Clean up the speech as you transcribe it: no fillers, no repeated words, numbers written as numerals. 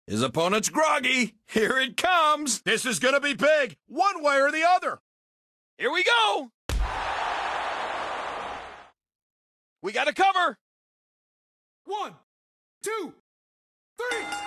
His opponent's groggy. Here it comes. This is going to be big, one way or the other. Here we go. We got to cover. 1, 2, 3.